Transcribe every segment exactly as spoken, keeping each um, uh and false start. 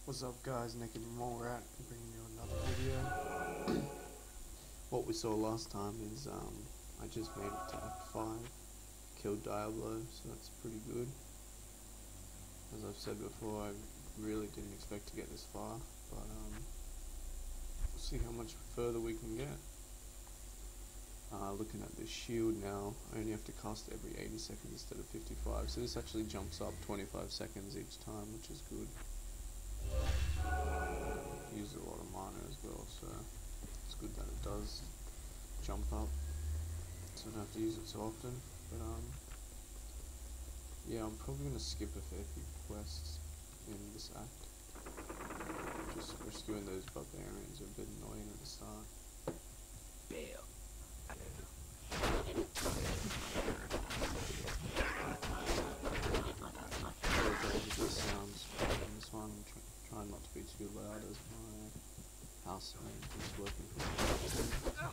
What's up guys, Naked Mole Rat bringing you another video. What we saw last time is um, I just made it to Act five, killed Diablo, so that's pretty good. As I've said before, I really didn't expect to get this far, but um, we'll see how much further we can get. Uh, looking at this shield now, I only have to cast every eighty seconds instead of fifty-five, so this actually jumps up twenty-five seconds each time, which is good. Use a lot of mana as well, so it's good that it does jump up, so I don't have to use it so often. But um, yeah, I'm probably gonna skip a fair few quests in this act. Just rescuing those barbarians are a bit annoying at the start. Bail. This sounds in this one. I'm tr trying not to be too loud as my housemate is working from home.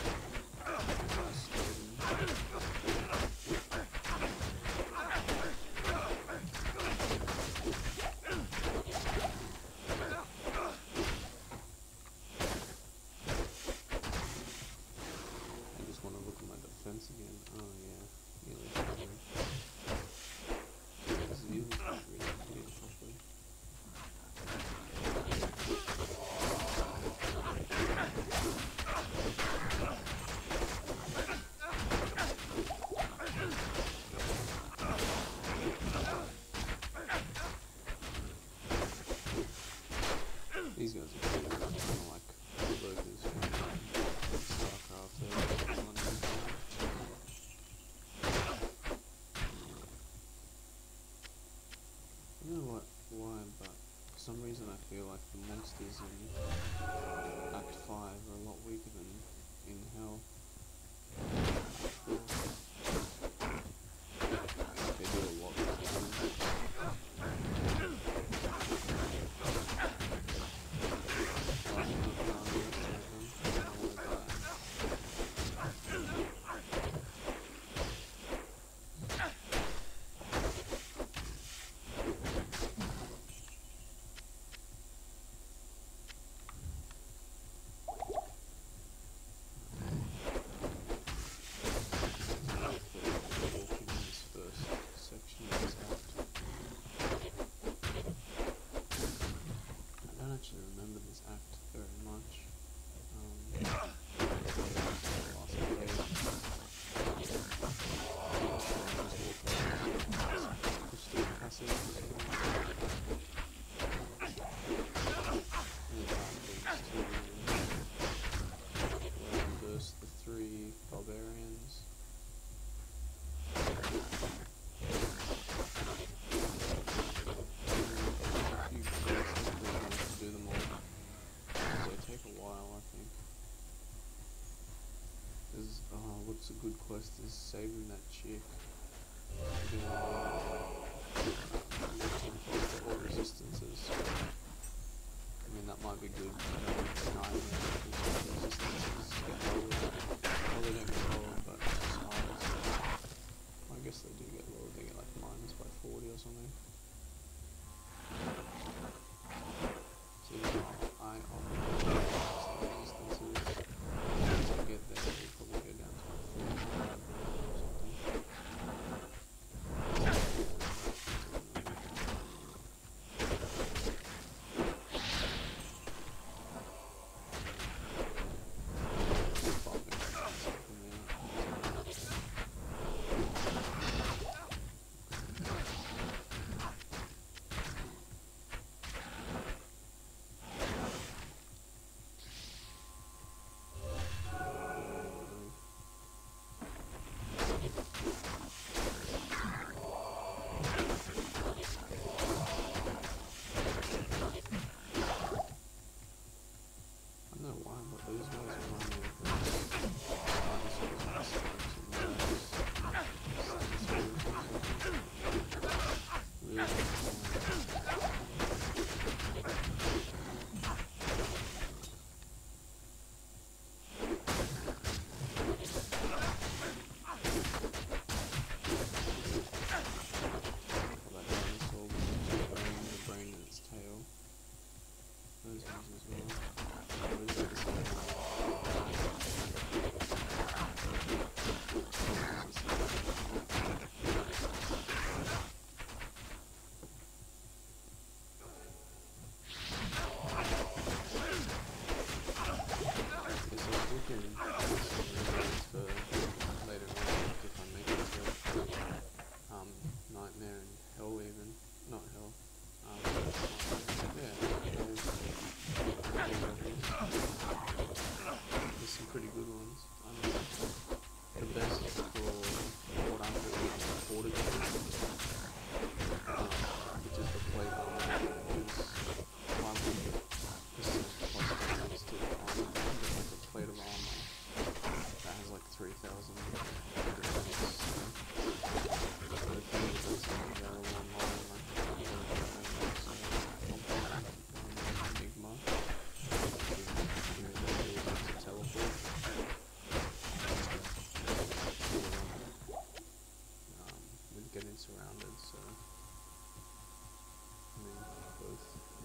I just want to look at my defense again. Oh yeah, nearly covered. This is really really properly. These guys are pretty good, kind of like lurkers from StarCraft. I don't know what, why, but for some reason I feel like the monsters in Act five are a lot weaker than in Hell. They do a lot of damage.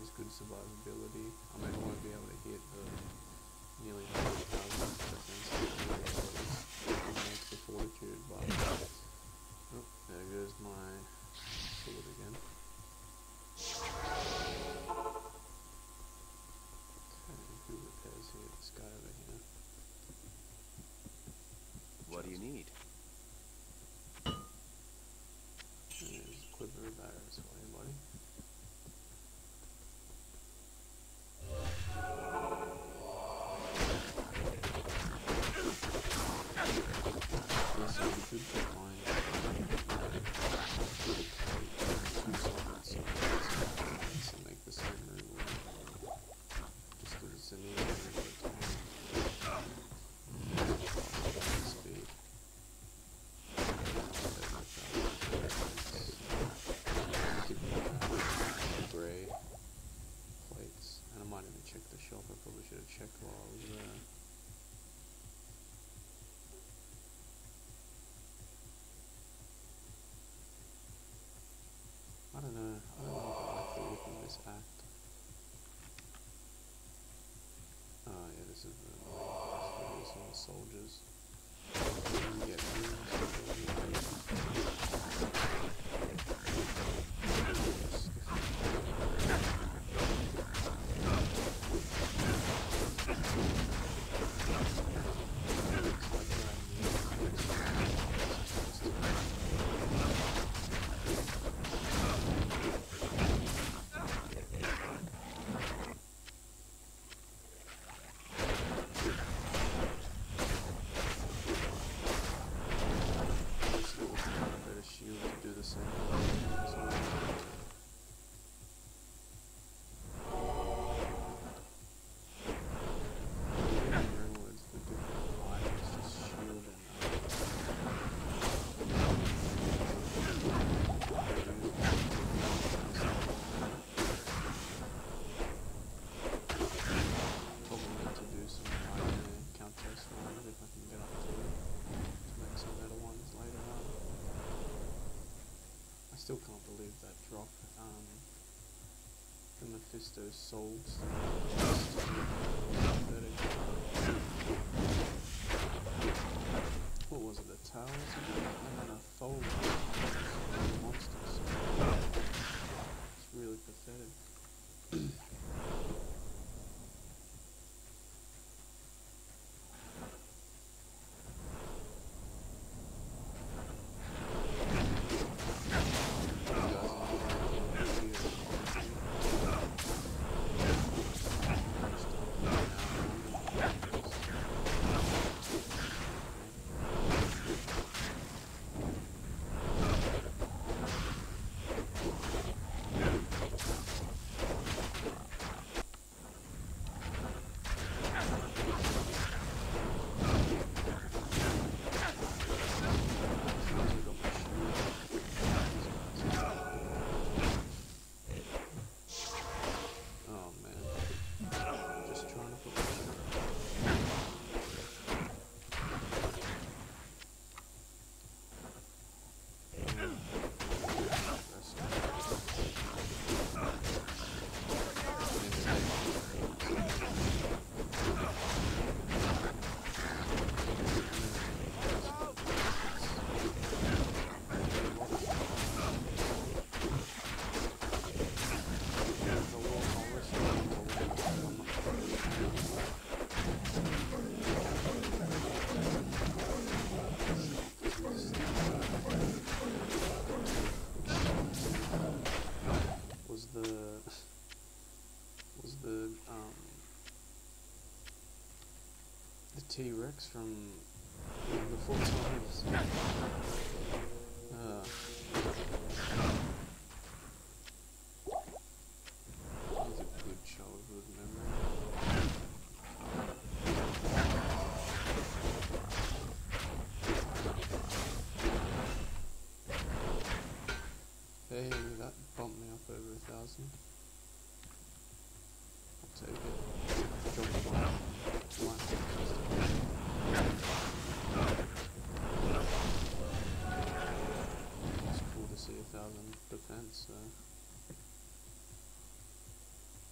is good survivability. I mean, I won't be able to hit the nearly forty thousand defense that makes the fortitude, but oh, there goes my sword again. Okay, who repairs here? This guy over here. What do you need? There's a quiver of arrows for you, buddy. Yes, I should put mine two solid sides to make the same rule. Just because it's an easy speed. Grey plates, and I might even check the shop. I probably should have checked while I was there. I don't know. I don't know if I like the look of this act. Oh yeah, this is the main place for some soldiers. You can get still can't believe that drop. Um, the Mephisto sold what was it, the towers and then a fold monsters. It's really pathetic. T-Rex from before times. Uh, that was a good childhood memory. Hey, that bumped me up over a thousand. I'll take it. Drop it one. One. It's cool to see a thousand defense, so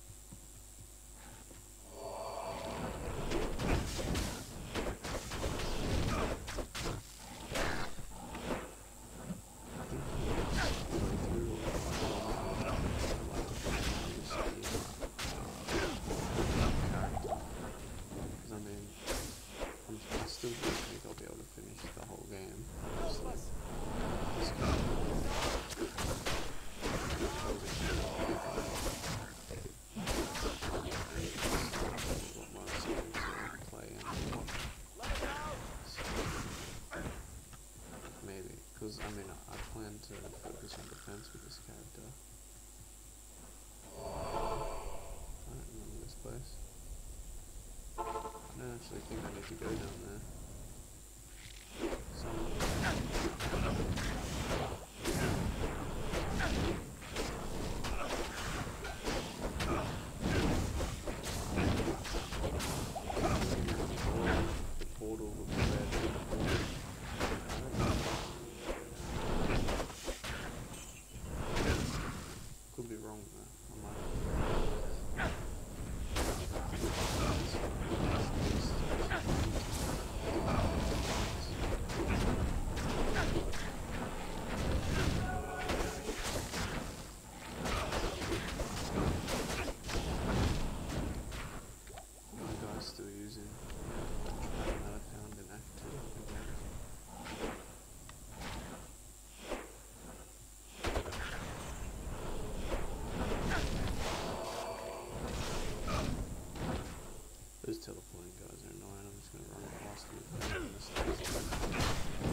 actually think I need to go down there. Some the portal looks red. Could be wrong though. I might have. Still using that I found in Act two again. Those teleporting guys are annoying. I'm just gonna run past them if I'm mistakes.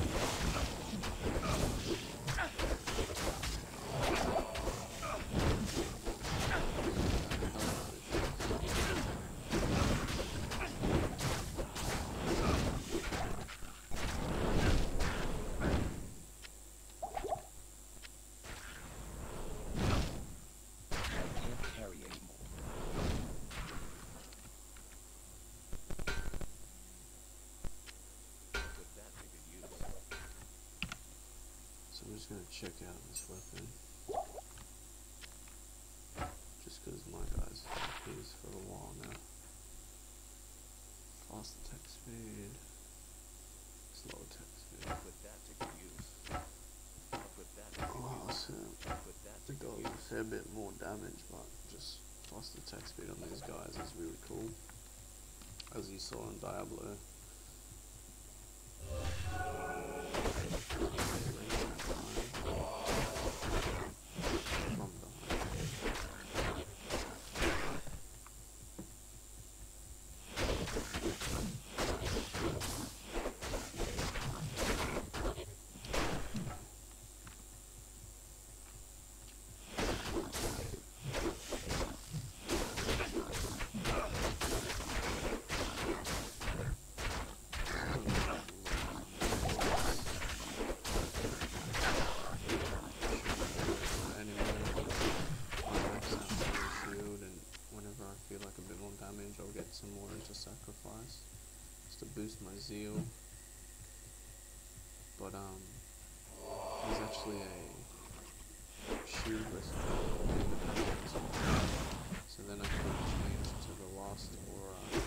So I'm just going to check out this weapon, just because my guys have had these for a while now. Fast attack speed, slow attack speed. Put that to good use. Put that to good Oh, use. so Put that to it good does a use. fair bit more damage, but just fast attack speed on these guys is really cool, as you saw in Diablo. I'll get some more into sacrifice just to boost my zeal, but um there's actually a shield recipe, so then I can change to the last aura.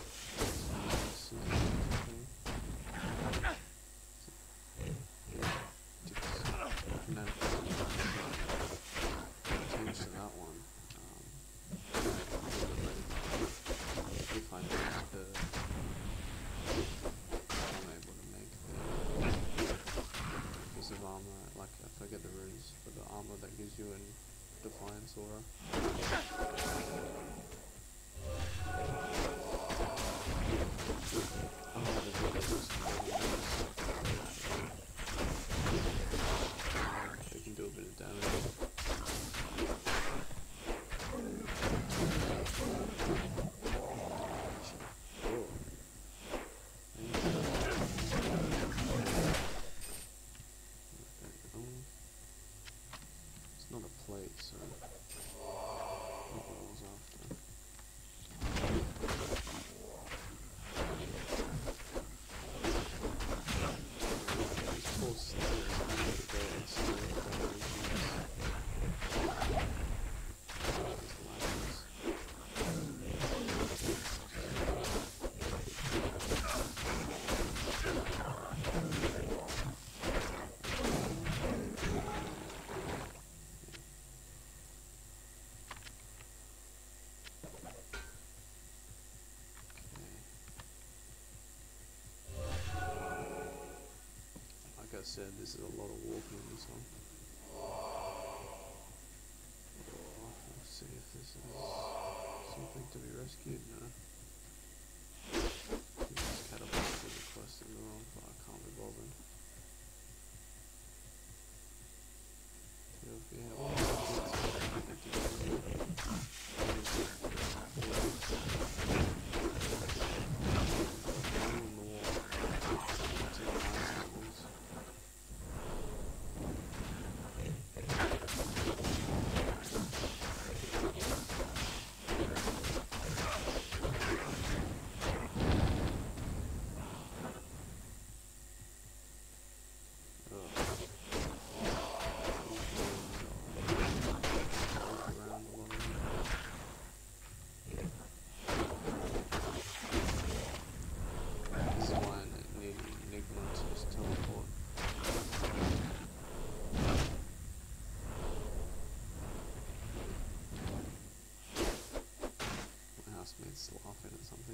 Change to that one. If I make the, I'm able to make the piece of armor, like if I get the runes for the armor that gives you an Defiance aura. Oh, there's others. They can do a bit of damage. It's not a plate, so not what I was after. These poor slaves need to go and steal their resources. Like I said, this is a lot of walking in this one. Oh, let's see if this is something to be rescued. No. This catapult to the quest as well, but I can't be bothered. Yeah, well,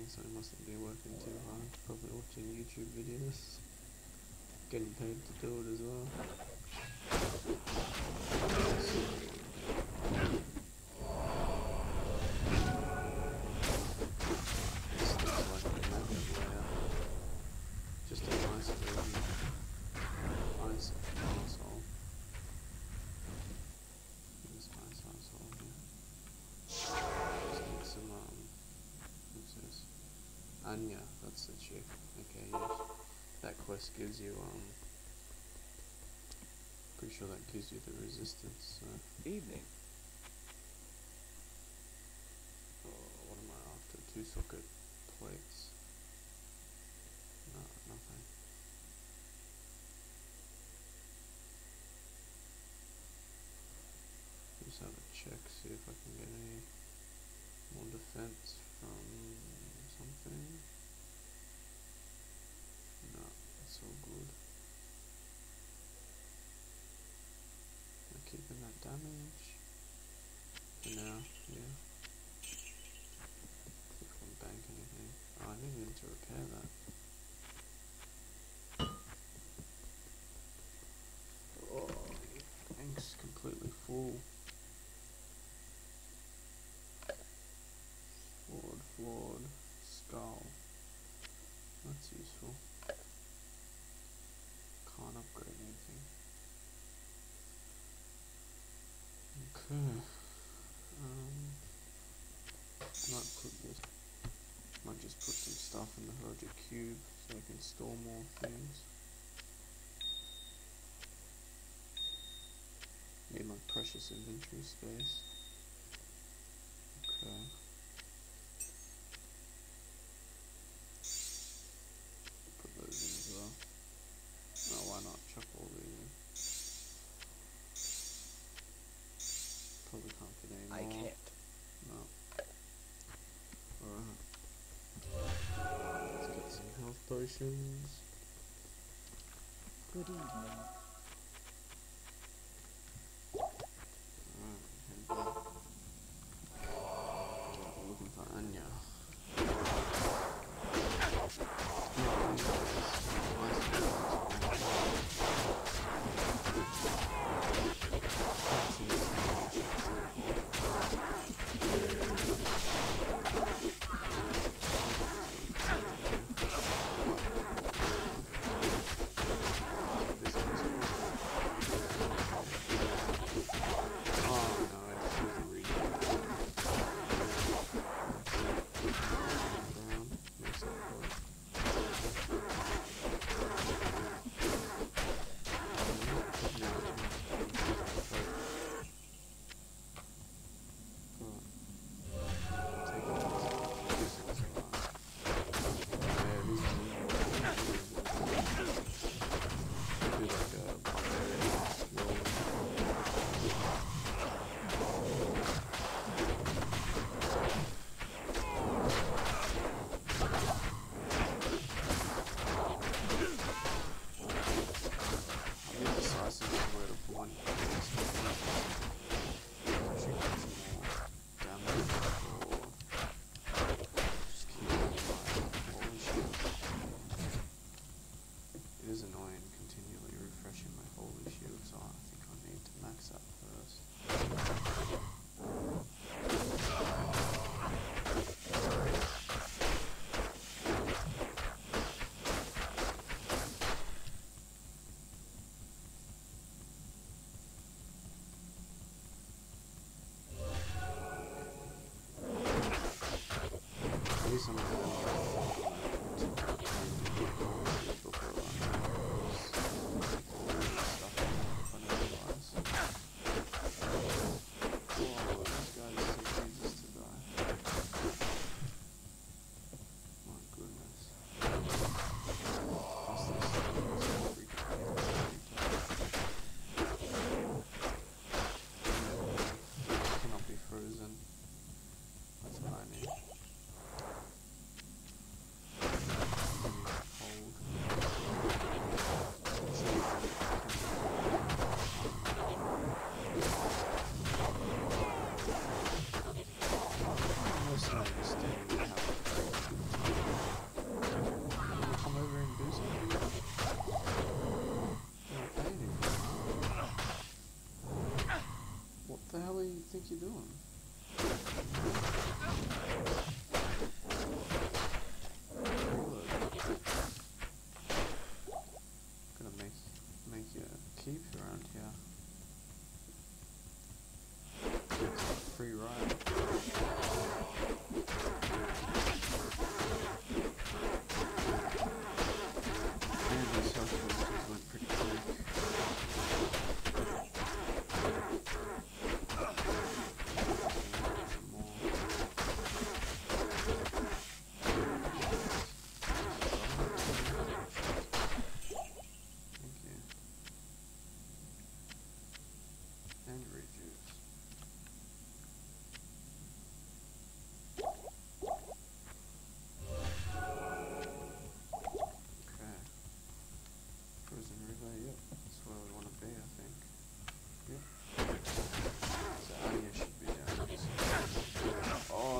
so he mustn't be working too hard. Probably watching YouTube videos. Getting paid to do it as well. This looks like a mega layout. Just a nice version. Nice asshole. This nice asshole here. Just need some, um, what's this? Anya, that's the chick. Okay, yes. That quest gives you, um, pretty sure that gives you the resistance, so. Evening. Oh, what am I after? Two socket plates. No, nothing. Just have a check, see if I can get any more defense from something. No, that's all good. Am I keeping that damage? For now, yeah. See if I can bank anything. Oh, I needed to repair that. Oh, tank's completely full. Flawed, flawed, skull. That's useful. Can't upgrade anything. Okay. Um, might put this. Might just put some stuff in the Herja cube so I can store more things. Need my precious inventory space. Okay. Put those in as well. Oh, why not? Chuck all these in. Probably can't fit any I more. can't. No. Alright. Let's get some health potions. Good evening. Alright, head back. We're looking for Anya. This one's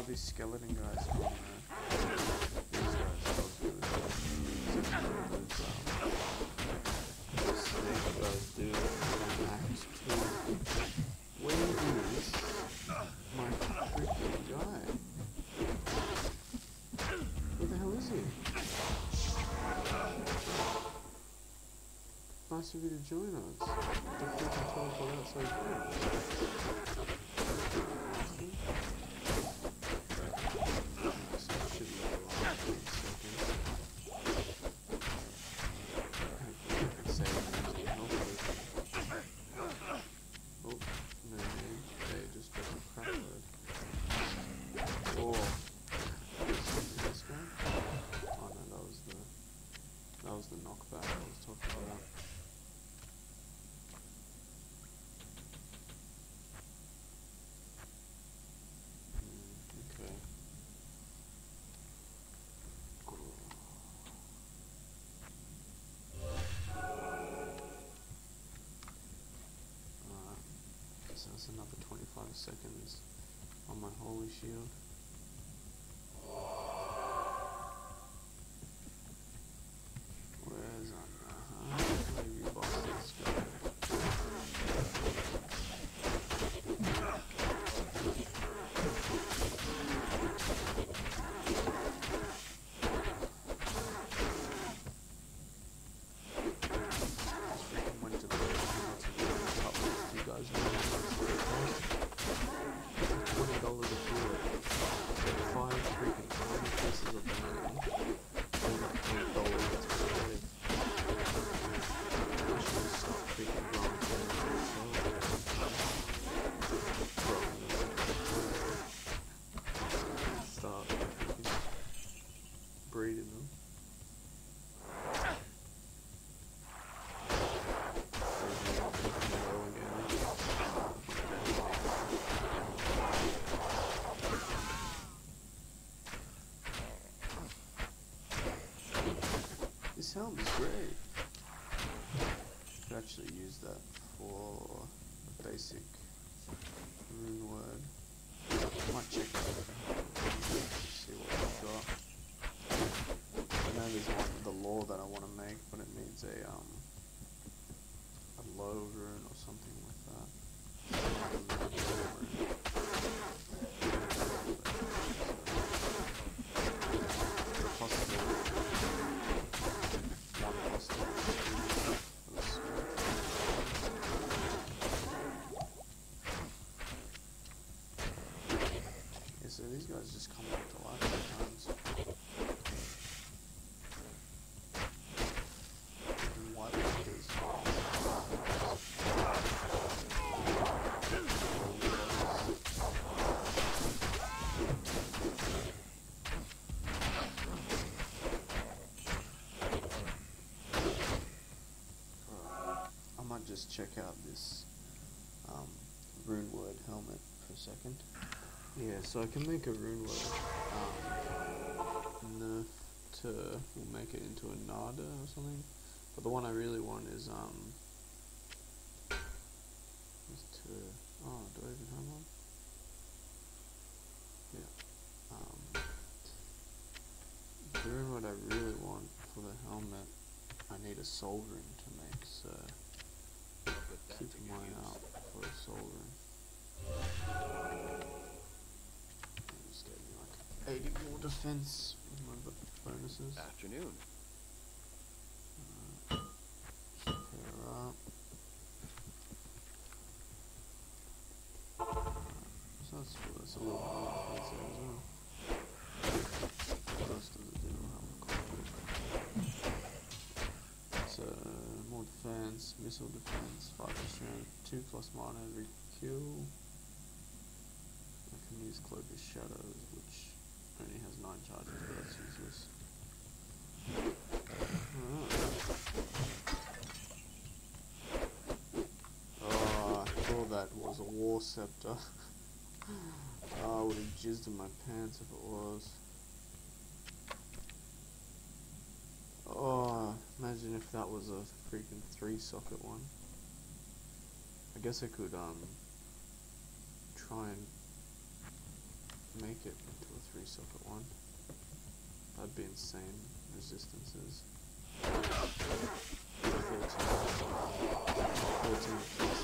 these skeleton guys from uh, these guys, that was really cool. Those, um, those snake guys do in Act two. Where is my freaking guy? Where the hell is he? Nice of you to join us. The freaking teleport outside here. That's another twenty-five seconds on my holy shield. Where's on uh -huh. Maybe boss this guy. Went to the you guys know twenty dollars a kilo. Five freaking tiny pieces of banana. eight dollars. It's pathetic. I should stop freaking growing bananas myself. Stop freaking breeding them. This helm is great. Could actually use that for a basic rune word. Might check it out. See what I've got. I know there's one the lore that I want to make, but it needs a um a low rune or something like that. So these guys just come back to life sometimes. What is I might just check out this um, rune word helmet for a second. Yeah, so I can make a rune word, um, nerf to, we'll make it into a Nada or something, but the one I really want is, um, is to, oh, do I even have one? Yeah, um, the rune word I really want for the helmet, I need a soul rune to make, so, keep mine out for a soul rune. eighty more defense with my bonuses. Afternoon. Uh, pair up. Uh, so that's, that's a little bit more defense there as well. What else does it do? So, more defense, missile defense, five percent, two plus mana every kill. I can use Cloaker's Shadows, which only has nine charges, but that's useless. Oh, I thought that was a War Scepter. Oh, I would have jizzed in my pants if it was. Oh, imagine if that was a freaking three socket one. I guess I could um try and make it into a three socket one. That'd be insane resistances. fourteen, fourteen plus.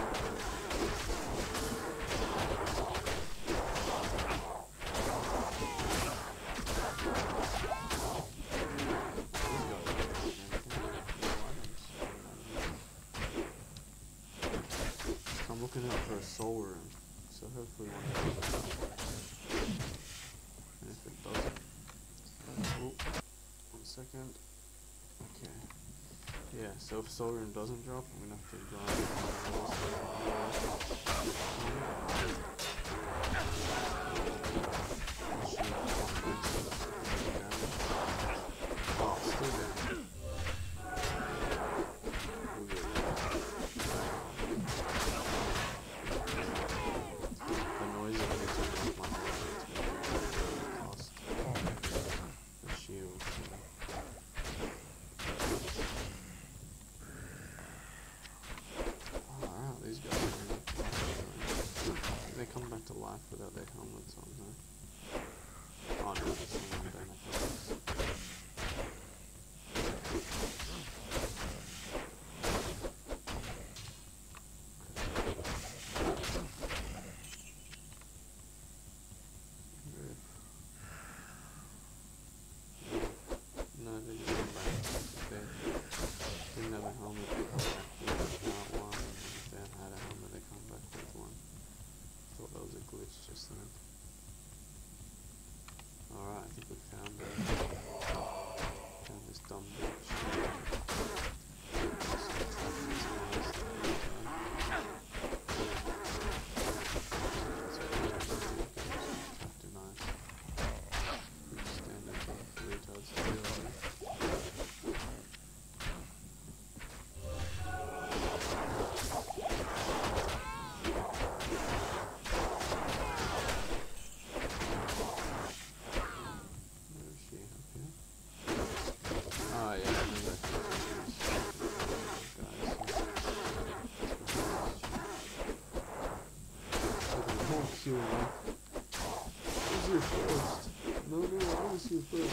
I'm looking out for a soul room, so hopefully one comes up. And if it doesn't, oh, one second. Okay. Yeah, so if soul room doesn't drop, I'm gonna have to grind. Oh, still down. To life without their helmets on though. Oh no, there's someone who don't have helmets. No, they just come back. They didn't have a helmet, they come back without one. If they had a helmet, they come back with one. Thought that was a glitch just then. Alright, I think we found it. Found this dumb bitch. Too nice. Pretty standard for retards to do like. Who's your first? No, no, I was your first.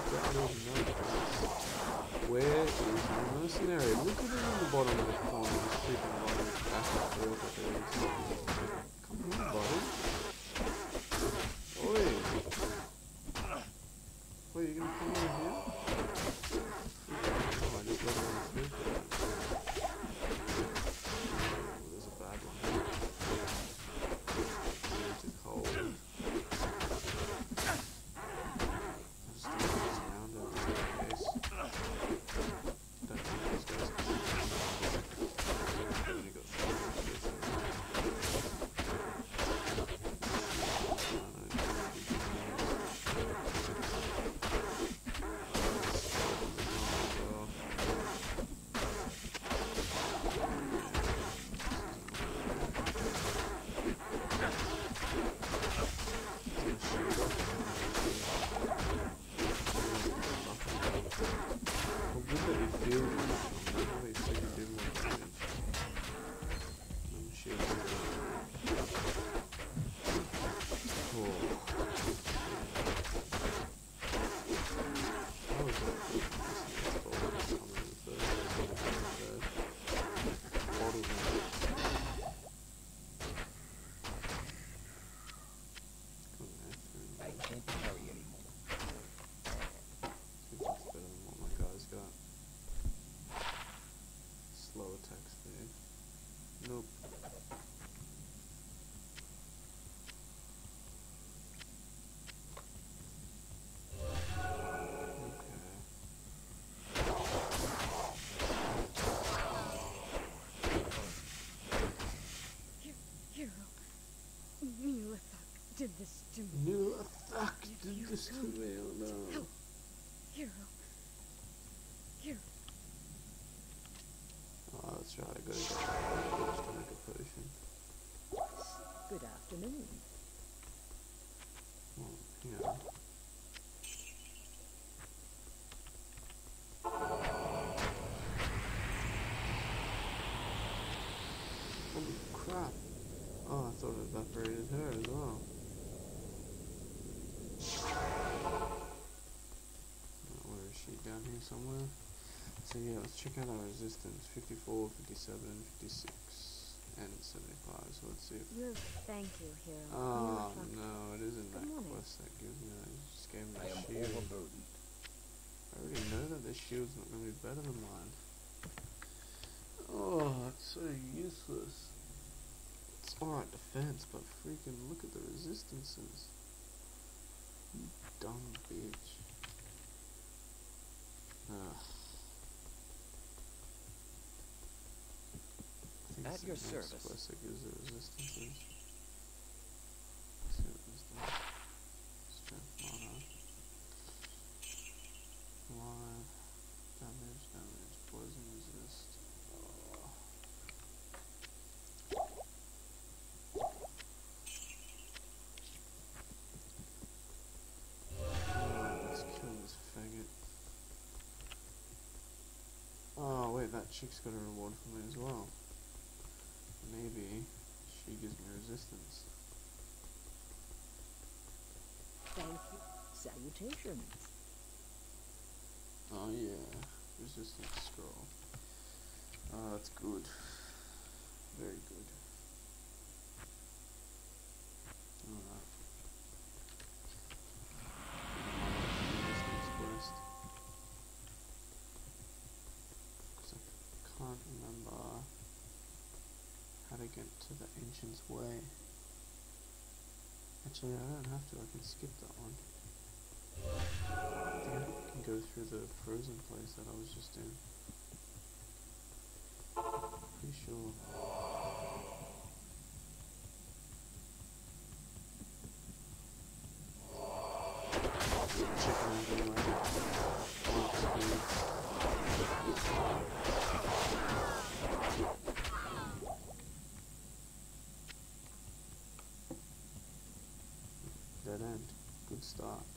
Where is my mercenary? Look at it in the bottom of the corner, just creeping along back and forth like it is. Come on, buddy. Oi! Wait, you gonna come over here? Oh, I just let it run through. Oh, there's a bad one. Too cold. Just around it in case. Don't think these guys can only got three. Nope. Did this to me. You fuck did this to me, oh no. Help. Hero. Hero. Oh, that's right, I gotta go just to make a potion. Good afternoon. Well, yeah. Holy crap. Oh, I thought it evaporated her as well. somewhere. So yeah, let's check out our resistance. fifty-four, fifty-seven, fifty-six, and seventy-five. So let's see if... Well, thank you, hero. Oh, You're a no, it isn't that Good morning. quest that gives me that. It just gave me I a am shield. overburdened. I already know that this shield's not going to be better than mine. Oh, that's so useless. It's alright defense, but freaking look at the resistances. You dumb bitch. Ugh. I think At it's the your next service. quest that gives the resistances. Let's see what this does. Strength mana. Live. Damage, damage, poison resist. Oh. Alright, let's kill this faggot. Oh wait, that chick's got a reward for me as well. Maybe she gives me resistance. Thank you. Salutations. Oh yeah, resistance scroll. Oh, that's good. Very good. Alright. Resistance quest. Because I can't remember how to get to the Ancient's Way. Actually, I don't have to, I can skip that one. I think I can go through the frozen place that I was just in. Pretty sure. Check around anyway. Warp speed. Dead end. Good start.